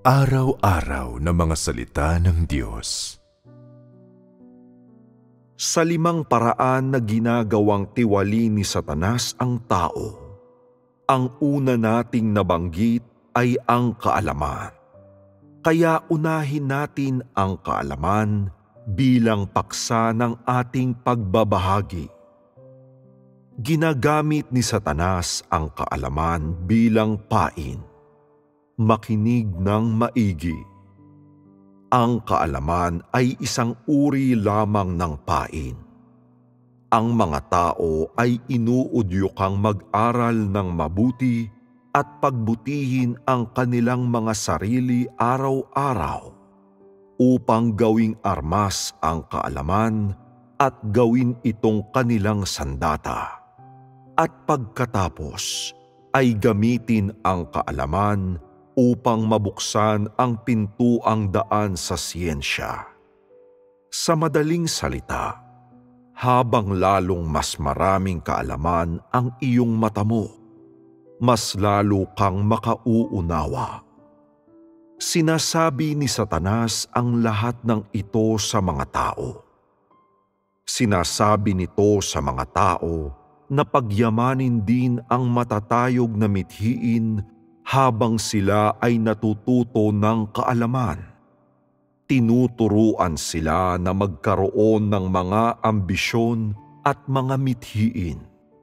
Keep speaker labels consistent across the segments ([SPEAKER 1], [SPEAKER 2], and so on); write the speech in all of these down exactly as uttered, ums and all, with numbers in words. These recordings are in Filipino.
[SPEAKER 1] Araw-araw na mga salita ng Diyos.
[SPEAKER 2] Sa limang paraan na ginagawang tiwali ni Satanas ang tao, ang una nating nabanggit ay ang kaalaman. Kaya unahin natin ang kaalaman bilang paksa ng ating pagbabahagi. Ginagamit ni Satanas ang kaalaman bilang pain. Makinig ng maigi. Ang kaalaman ay isang uri lamang ng pain. Ang mga tao ay inuudyokang mag-aral ng mabuti at pagbutihin ang kanilang mga sarili araw-araw upang gawing armas ang kaalaman at gawin itong kanilang sandata. At pagkatapos ay gamitin ang kaalaman upang mabuksan ang pintuang daan sa siyensya. Sa madaling salita, habang lalong mas maraming kaalaman ang iyong mata mo, mas lalo kang makauunawa. Sinasabi ni Satanas ang lahat ng ito sa mga tao. Sinasabi nito sa mga tao na pagyamanin din ang matatayog na mithiin habang sila ay natututo ng kaalaman. Tinuturuan sila na magkaroon ng mga ambisyon at mga mithiin.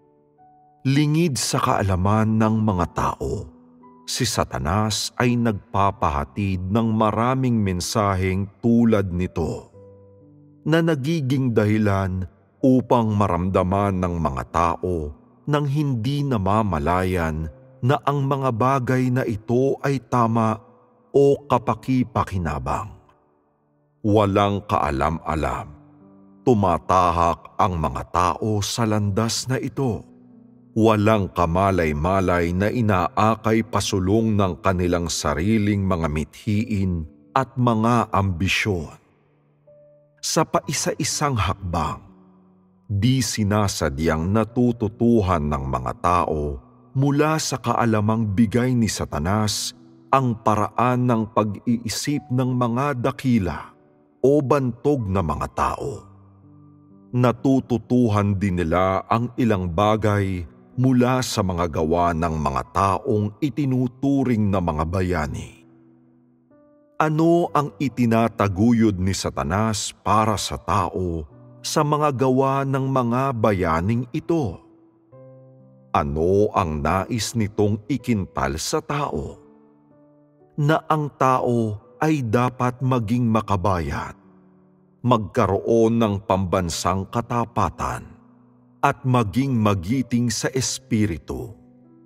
[SPEAKER 2] Lingid sa kaalaman ng mga tao, si Satanas ay nagpapahatid ng maraming mensaheng tulad nito, na nagiging dahilan upang maramdaman ng mga tao nang hindi namamalayan na ang mga bagay na ito ay tama o kapaki-pakinabang. Walang kaalam-alam. Tumatahak ang mga tao sa landas na ito. Walang kamalay-malay na inaakay pasulong ng kanilang sariling mga mithiin at mga ambisyon. Sa paisa-isang hakbang, di sinasadyang natututuhan ng mga tao mula sa kaalamang bigay ni Satanas ang paraan ng pag-iisip ng mga dakila o bantog na mga tao. Natututuhan din nila ang ilang bagay mula sa mga gawa ng mga taong itinuturing na mga bayani. Ano ang itinataguyod ni Satanas para sa tao sa mga gawa ng mga bayaning ito? Ano ang nais nitong ikintal sa tao? Na ang tao ay dapat maging makabayan, magkaroon ng pambansang katapatan, at maging magiting sa espiritu.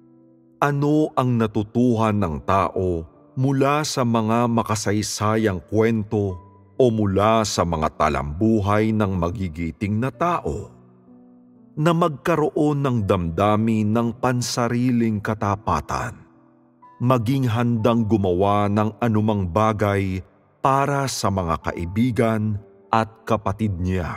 [SPEAKER 2] Ano ang natutuhan ng tao mula sa mga makasaysayang kwento o mula sa mga talambuhay ng magigiting na tao? Na magkaroon ng damdamin ng pansariling katapatan, maging handang gumawa ng anumang bagay para sa mga kaibigan at kapatid niya.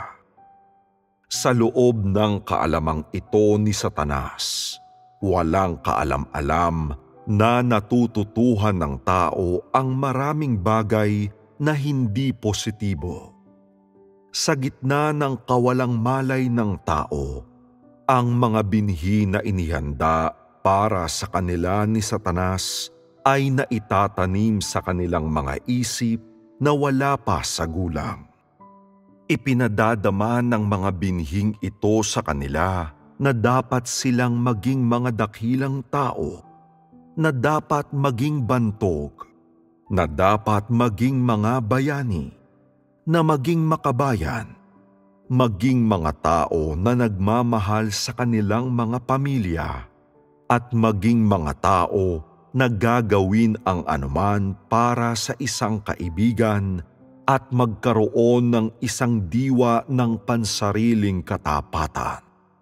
[SPEAKER 2] Sa loob ng kaalamang ito ni Satanas, walang kaalam-alam na natututuhan ng tao ang maraming bagay na hindi positibo. Sa gitna ng kawalang malay ng tao, ang mga binhi na inihanda para sa kanila ni Satanas ay naitatanim sa kanilang mga isip na wala pa sa gulang. Ipinadadama ng mga binhing ito sa kanila na dapat silang maging mga dakilang tao, na dapat maging bantog, na dapat maging mga bayani, na maging makabayan, maging mga tao na nagmamahal sa kanilang mga pamilya, at maging mga tao na gagawin ang anuman para sa isang kaibigan at magkaroon ng isang diwa ng pansariling katapatan.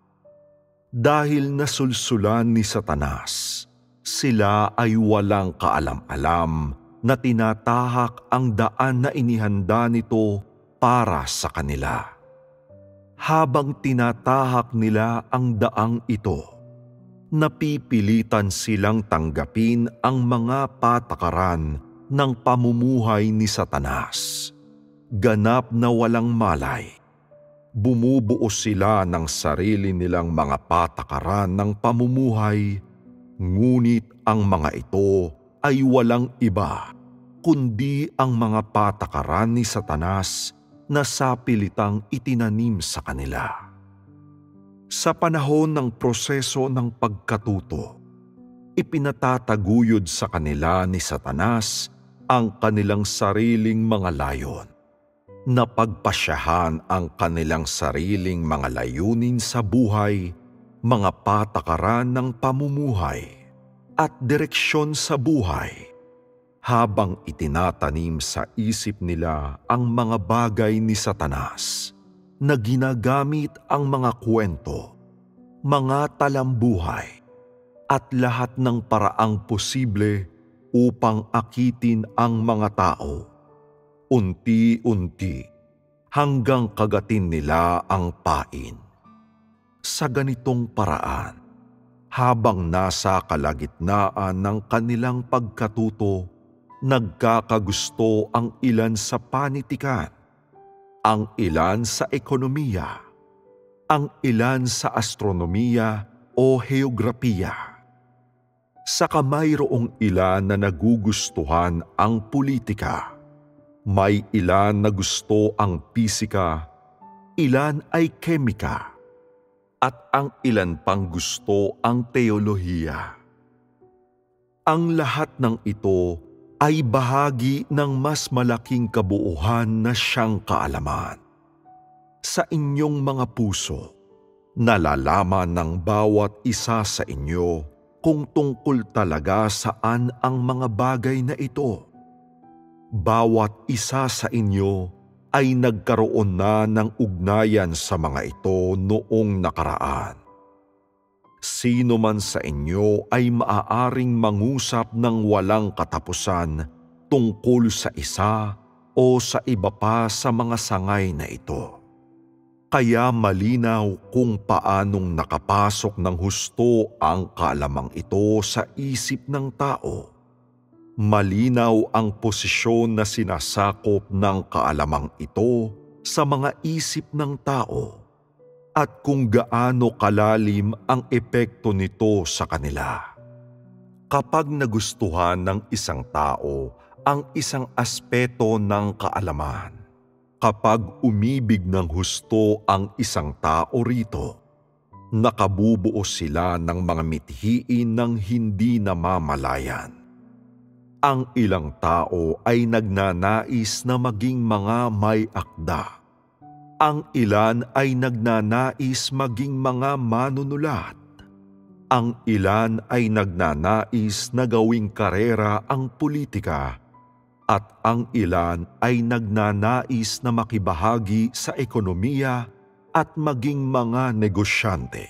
[SPEAKER 2] Dahil nasulsulan ni Satanas, sila ay walang kaalam-alam na tinatahak ang daan na inihanda nito para sa kanila. Habang tinatahak nila ang daang ito, napipilitan silang tanggapin ang mga patakaran ng pamumuhay ni Satanas. Ganap na walang malay. Bumubuo sila ng sarili nilang mga patakaran ng pamumuhay, ngunit ang mga ito ay walang iba kundi ang mga patakaran ni Satanas na sapilitang itinanim sa kanila. Sa panahon ng proseso ng pagkatuto, ipinatataguyod sa kanila ni Satanas ang kanilang sariling mga layon. Napagpasyahan ang kanilang sariling mga layunin sa buhay, mga patakaran ng pamumuhay, at direksyon sa buhay, habang itinatanim sa isip nila ang mga bagay ni Satanas na ginagamit ang mga kwento, mga talambuhay, at lahat ng paraang posible upang akitin ang mga tao. Unti-unti hanggang kagatin nila ang pain. Sa ganitong paraan, habang nasa kalagitnaan ng kanilang pagkatuto, nagkakagusto ang ilan sa panitikan, ang ilan sa ekonomiya, ang ilan sa astronomiya o heograpiya. Saka mayroong ilan na nagugustuhan ang politika. May ilan na gusto ang pisika, ilan ay kemika, at ang ilan pang gusto ang teolohiya. Ang lahat ng ito ay bahagi ng mas malaking kabuuhan na siyang kaalaman. Sa inyong mga puso, nalalaman ng bawat isa sa inyo kung tungkol talaga saan ang mga bagay na ito. Bawat isa sa inyo ay nagkaroon na ng ugnayan sa mga ito noong nakaraan. Sino man sa inyo ay maaaring mangusap ng walang katapusan tungkol sa isa o sa iba pa sa mga sangay na ito. Kaya malinaw kung paanong nakapasok ng husto ang kaalamang ito sa isip ng tao. Malinaw ang posisyon na sinasakop ng kaalamang ito sa mga isip ng tao at kung gaano kalalim ang epekto nito sa kanila. Kapag nagustuhan ng isang tao ang isang aspeto ng kaalaman, kapag umibig ng husto ang isang tao rito, nakabubuo sila ng mga mithiin ng hindi namamalayan. Ang ilang tao ay nagnanais na maging mga may akda. Ang ilan ay nagnanais maging mga manunulat. Ang ilan ay nagnanais na gawing karera ang politika. At ang ilan ay nagnanais na makibahagi sa ekonomiya at maging mga negosyante.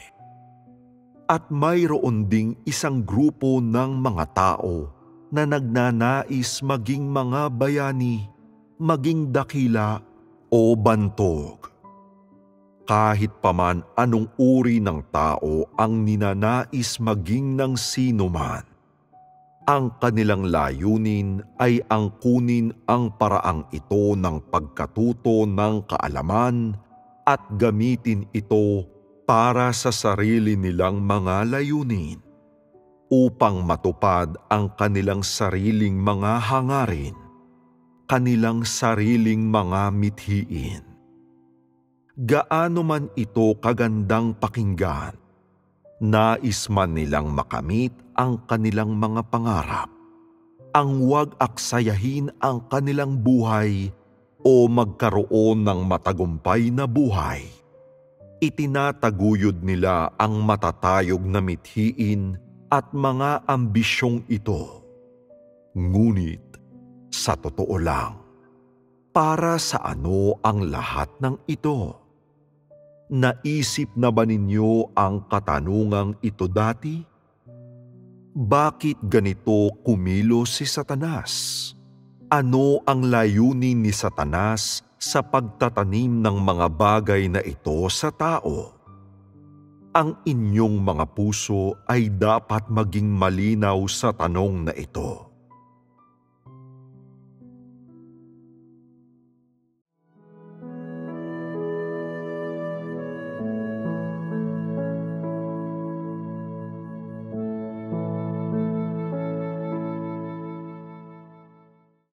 [SPEAKER 2] At mayroon ding isang grupo ng mga tao na nagnanais maging mga bayani, maging dakila o bantog. Kahit paman anong uri ng tao ang ninanais maging ng sino man, ang kanilang layunin ay angkunin ang paraang ito ng pagkatuto ng kaalaman at gamitin ito para sa sarili nilang mga layunin, upang matupad ang kanilang sariling mga hangarin, kanilang sariling mga mithiin. Gaano man ito kagandang pakinggan, nais man nilang makamit ang kanilang mga pangarap, ang huwag aksayahin ang kanilang buhay o magkaroon ng matagumpay na buhay. Itinataguyod nila ang matatayog na mithiin at mga ambisyong ito. Ngunit, sa totoo lang, para sa ano ang lahat ng ito? Naisip na ba ninyo ang katanungang ito dati? Bakit ganito kumilos si Satanas? Ano ang layunin ni Satanas sa pagtatanim ng mga bagay na ito sa tao? Ang inyong mga puso ay dapat maging malinaw sa tanong na ito.